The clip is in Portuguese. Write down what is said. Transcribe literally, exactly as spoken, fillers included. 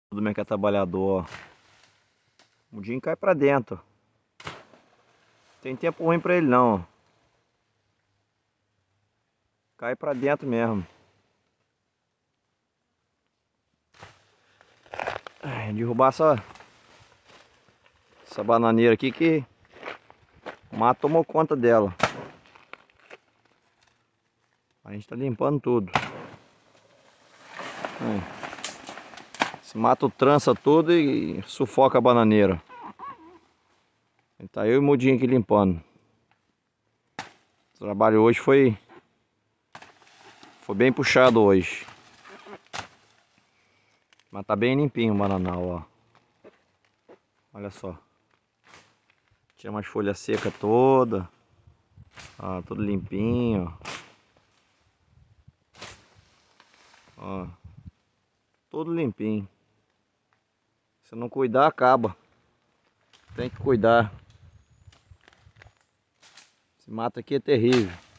Do mercado trabalhador, ó. O mudinho cai pra dentro. Tem tempo ruim pra ele não, ó. Cai pra dentro mesmo. Ai, derrubar essa essa bananeira aqui que o mato tomou conta dela. A gente tá limpando tudo. Ai. Esse mato trança tudo e sufoca a bananeira. Tá eu e o mudinho aqui limpando. O trabalho hoje foi foi bem puxado hoje. Mas tá bem limpinho o bananal, ó. Olha só. Tinha umas folhas secas toda. Ó, tudo limpinho. Ó. Tudo limpinho. Se não cuidar, acaba. Tem que cuidar. Esse mato aqui é terrível.